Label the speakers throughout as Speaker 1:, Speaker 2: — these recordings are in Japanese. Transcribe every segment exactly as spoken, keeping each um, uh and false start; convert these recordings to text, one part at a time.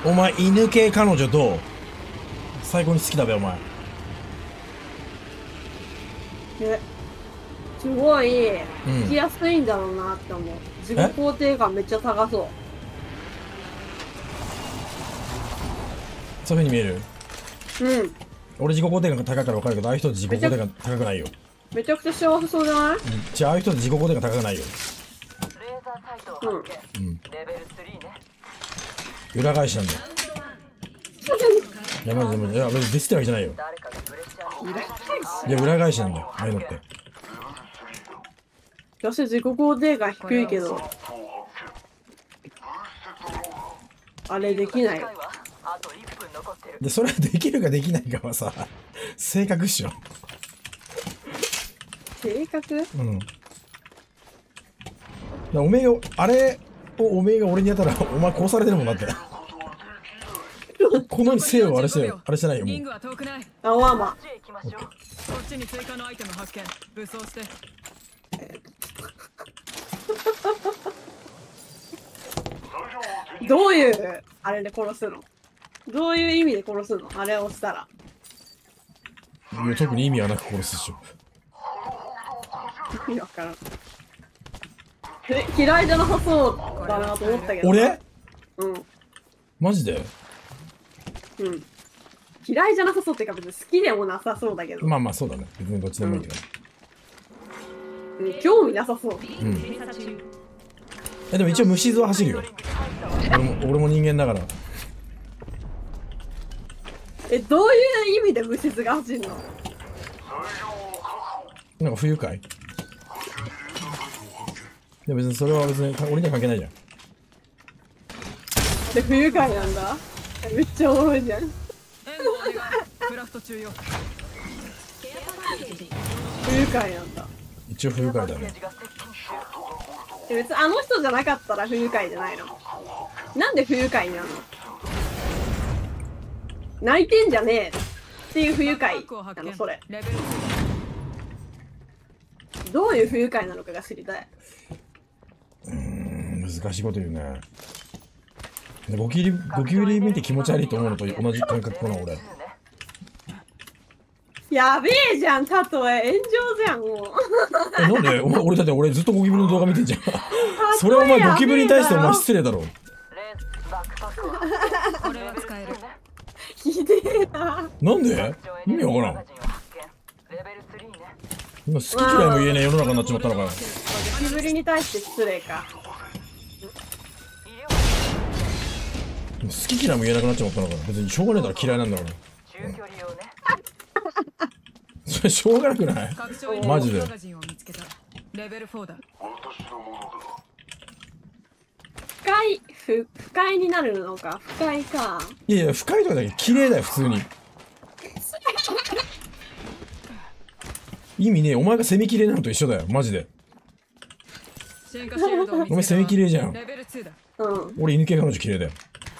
Speaker 1: お前犬系彼女どう？最高に好きだべお前。
Speaker 2: え、すごい
Speaker 1: うん
Speaker 2: 生きやすいんだろうなって思う。自己肯定感めっちゃ高そう。
Speaker 1: そういう風に見える？
Speaker 2: うん。
Speaker 1: 俺自己肯定感が高いから分かるけど、ああいう人って自己肯定感高くないよ。
Speaker 2: めちゃくちゃ幸せそうじゃない？
Speaker 1: じゃあああいう人って自己肯定感高くないよ。
Speaker 2: うん。
Speaker 1: うん。裏返しなんだよ。いやマジでマジで、いや別にディスってるわけじゃないよ。いや裏返しなんだよ、ああいうのって。
Speaker 2: 私自己肯定感低いけど、あれできないよ。
Speaker 1: で、それはできるかできないかはさ、性格っしょ。
Speaker 2: 性格？
Speaker 1: うん。おめえが、あれをおめえが俺にやったら、お前殺されてるもんだって。このように生をあれしてよ、あれしてないよ、もう。
Speaker 2: あ、ワーマ。
Speaker 1: オッケー。
Speaker 3: こっちに追加のアイテム発見。武装して。
Speaker 2: どういうあれで殺すの？どういう意味で殺すの？あれを押したら。
Speaker 1: いや特に意味はなく殺すでしょ。
Speaker 2: 意味わからん。え、嫌いじゃなさそうだなと思ったけど。
Speaker 1: 俺？
Speaker 2: うん。
Speaker 1: マジで？
Speaker 2: うん。嫌いじゃなさそうっていうか別に好きでもなさそうだけど。
Speaker 1: まあまあそうだね。別にどっちでもいいけど。
Speaker 2: うん、興味なさそう。
Speaker 1: うん。え、でも一応虫図は走るよ。俺も、俺も人間だから。
Speaker 2: え、どういう意味で虫図が走るの？
Speaker 1: なんか不愉快？で別にそれは別に俺には関係ないじゃん。
Speaker 2: で、不愉快なんだ。めっちゃおもろいじゃん。
Speaker 3: クラフト中よ。
Speaker 2: 不愉快なんだ。
Speaker 1: 一応不愉快だね。
Speaker 2: え、別にあの人じゃなかったら不愉快じゃないの？なんで不愉快になるの？泣いてんじゃねえっていう不愉快なのそれ。どういう不愉快なのかが知りたい。
Speaker 1: うーん、難しいこと言うね。ゴキブリ、ゴキブリ見て気持ち悪いと思うのと同じ感覚かな、俺。
Speaker 2: やべえじゃん、たとえ炎上じゃん、もう。
Speaker 1: え、なんでお前、俺だって俺ずっとゴキブリの動画見てんじゃん。それはお前ゴキブリに対してお前失礼だろ。
Speaker 3: これは使える。
Speaker 2: ひでえな。
Speaker 1: なんで？意味わからん。今好き嫌いも言えねえ世の中になっちまったのかよ。
Speaker 2: ゴキブリに対して失礼か。
Speaker 1: 好き嫌いも言えなくなっちまったのかな。別にしょうがねえだろ、嫌いなんだから。それしょうがなくない？マジで。
Speaker 2: 不快、不、不快になるのか。不快か。
Speaker 1: いやいや、不快とかだけど綺麗だよ、普通に。意味ねえ。お前がセミ綺麗なのと一緒だよ、マジで。お前セミ綺麗じゃん。
Speaker 2: うん。
Speaker 1: 俺犬系彼女綺麗だよ。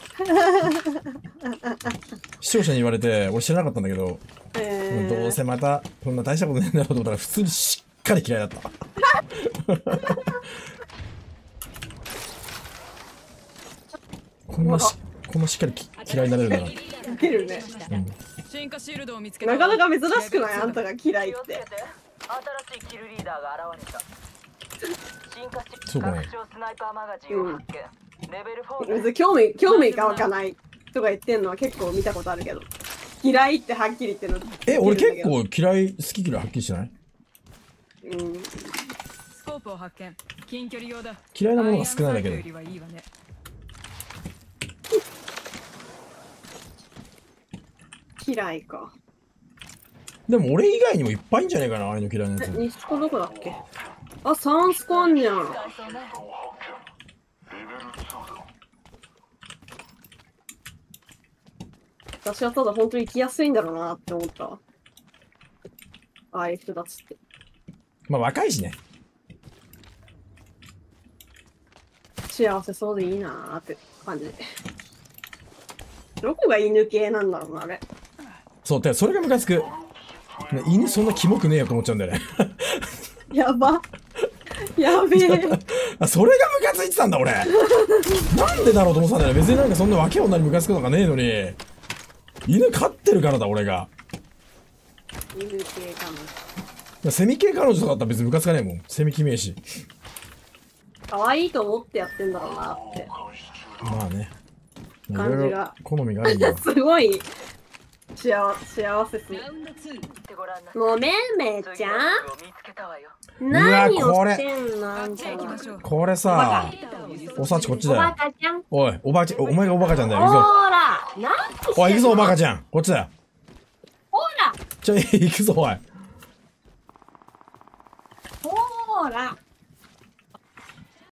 Speaker 1: 視聴者に言われて、俺知らなかったんだけど、
Speaker 2: えー、
Speaker 1: どうせまたそんな大したことねえんだろうと思ったら普通にしっかり嫌いだった。こんなし、こんなしっかり嫌いになれるんだな。
Speaker 2: ウケるね。
Speaker 1: うん、
Speaker 2: なかなか珍しくない？あんたが嫌いって。
Speaker 1: そうかね。
Speaker 2: うん。別に興味、興味が湧かないとか言ってんのは結構見たことあるけど。嫌いってはっきり言ってるの。
Speaker 1: え、俺結構嫌い、好き嫌いはっきりしない？
Speaker 2: うん。
Speaker 3: スコープを発見。近距離用だ。
Speaker 1: 嫌いなものが少ないだけで。
Speaker 2: 嫌いか。
Speaker 1: でも俺以外にもいっぱいいんじゃねえかな、あれの嫌いなやつ。
Speaker 2: ニスコどこだっけ？あ、サンスコあんじゃん。私はただ本当に生きやすいんだろうなって思ったわ。ああいう人たちって。
Speaker 1: まあ若いしね。
Speaker 2: 幸せそうでいいなーって感じで。どこが犬系なんだろうな、あれ。
Speaker 1: そう、てかそれがムカつく。ね、犬そんなキモくねえよと思っちゃうんだよね。
Speaker 2: やば。やべえ。
Speaker 1: あ、それがムカついてたんだ俺。なんでだろうと思ってたんだよ。別になんかそんなわけ女にムカつくのかねえのに。犬飼ってるからだ俺が。
Speaker 2: 犬系かも。
Speaker 1: セミ系彼女とかだったら別にムカつかねえもん。セミ決めえし。
Speaker 2: 可愛いと思ってやってんだろうなって。
Speaker 1: まあね。い
Speaker 2: 感じが
Speaker 1: ろいろ好みがあるんだよ。
Speaker 2: すごい幸幸せすぎ。もうめんめちゃん何をしてんのあんたは。
Speaker 3: 行きましょう。
Speaker 1: これさ、おさちこっち
Speaker 2: おバ
Speaker 1: だよ。
Speaker 2: カちゃん。
Speaker 1: おい、おばち、お前がおバカちゃんだよ。行くぞ。
Speaker 2: ほら、何してんの
Speaker 1: おい、行くぞおバカちゃん。こっちだよ。
Speaker 2: ほら、
Speaker 1: ちょ、行くぞおい。
Speaker 2: ほら。